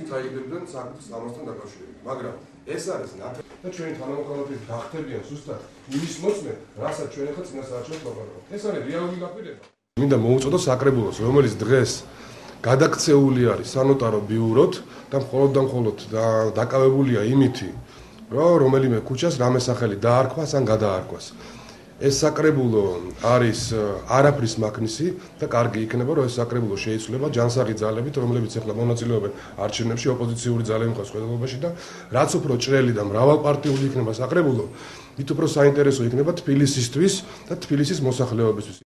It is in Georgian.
წაიგდებდნენ საკუთრის ამასთან დაკავშირებით. მაგრამ ეს არის ნათელი და ჩვენი თანამოქალაქეები გახდებიან ზუსტად იმის მოწმე, რასაც ჩვენ ახლა წინასაარჩევნოდ ვაპარავთ. ეს არის რეალური დაპირება. მინდა მოუწოდო საკრებულოს, რომელიც დღეს გადაქცეული არის სანოტარო ბიუროთ და მხოლოდ დაკავებულია იმითი, რომ რომელიმე ქუჩას რამე სახელი დაარქვას ან გადაარქვას. ეს საკრებულო არის არაფრის მაქნისი და კარგი იქნება, რომ ეს საკრებულო შეიცვლება ჯანსაღი ძალებით, რომლებიც ახლა მონაწილეობენ არჩევნებში, ოპოზიციური ძალები მყავს ხელოვნებაში და რაც უფრო ჭრელი და მრავალპარტიული იქნება საკრებულო, მით უფრო საინტერესო იქნება თბილისისთვის და თბილისის მოსახლეობისთვის.